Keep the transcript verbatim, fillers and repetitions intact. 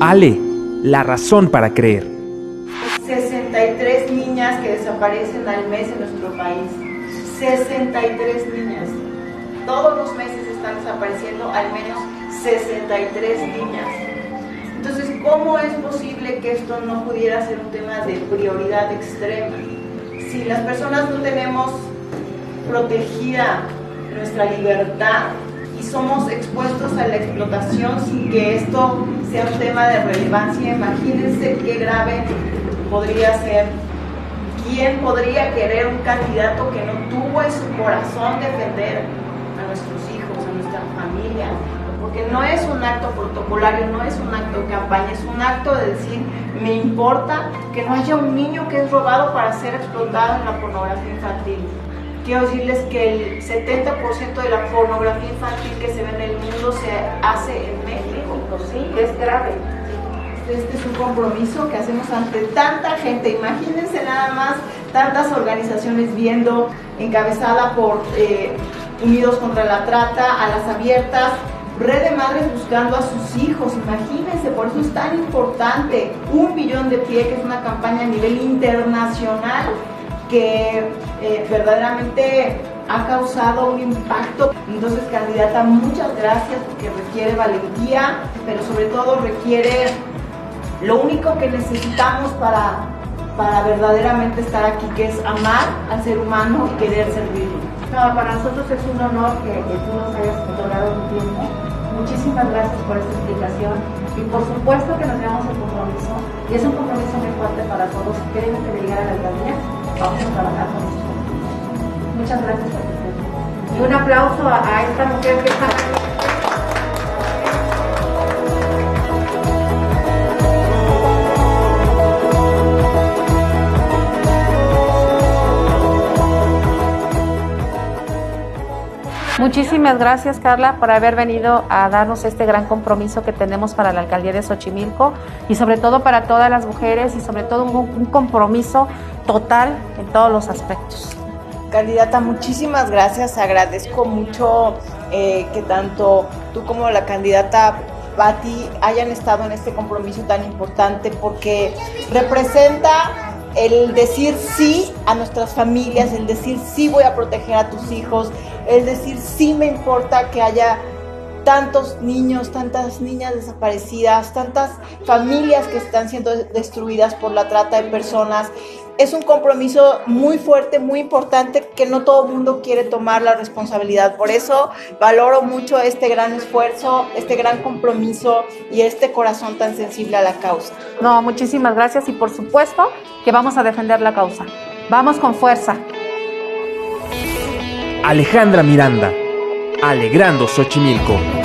Ale, la razón para creer. sesenta y tres niñas que desaparecen al mes en nuestro país. sesenta y tres niñas. Todos los meses están desapareciendo al menos sesenta y tres niñas. Entonces, ¿cómo es posible que esto no pudiera ser un tema de prioridad extrema? Si las personas no tenemos protegida nuestra libertad y somos expuestos a la explotación sin que esto sea un tema de relevancia, imagínense qué grave podría ser. ¿Quién podría querer un candidato que no tuvo en su corazón defender a nuestros hijos, a nuestra familia? Porque no es un acto protocolario, no es un acto de campaña, es un acto de decir, me importa que no haya un niño que es robado para ser explotado en la pornografía infantil. Quiero decirles que el setenta por ciento de la pornografía infantil que se ve en el mundo se hace en México. Sí, es grave. Este es un compromiso que hacemos ante tanta gente. Imagínense nada más tantas organizaciones viendo, encabezada por eh, Unidos contra la Trata, Alas Abiertas, Red de Madres buscando a sus hijos. Imagínense, por eso es tan importante Un Billón de Pie, que es una campaña a nivel internacional que eh, verdaderamente ha causado un impacto. Entonces, candidata, muchas gracias, porque requiere valentía, pero sobre todo requiere lo único que necesitamos para, para verdaderamente estar aquí, que es amar al ser humano y querer servirlo. No, para nosotros es un honor que, que tú nos hayas otorgado un tiempo. Muchísimas gracias por esta explicación y por supuesto que nos llevamos el compromiso, y es un compromiso muy fuerte para todos. Si queremos que llegar a la alcaldía, vamos a trabajar con nosotros. Muchas gracias por tu tiempo. Y un aplauso a, a esta mujer que está aquí. Muchísimas gracias, Carla, por haber venido a darnos este gran compromiso que tenemos para la alcaldía de Xochimilco y sobre todo para todas las mujeres y sobre todo un, un compromiso total en todos los aspectos. Candidata, muchísimas gracias. Agradezco mucho eh, que tanto tú como la candidata Pati hayan estado en este compromiso tan importante, porque representa el decir sí a nuestras familias, el decir sí voy a proteger a tus hijos, el decir sí me importa que haya tantos niños, tantas niñas desaparecidas, tantas familias que están siendo destruidas por la trata de personas. Es un compromiso muy fuerte, muy importante, que no todo el mundo quiere tomar la responsabilidad. Por eso valoro mucho este gran esfuerzo, este gran compromiso y este corazón tan sensible a la causa. No, muchísimas gracias y por supuesto que vamos a defender la causa. Vamos con fuerza. Alejandra Miranda, alegrando Xochimilco.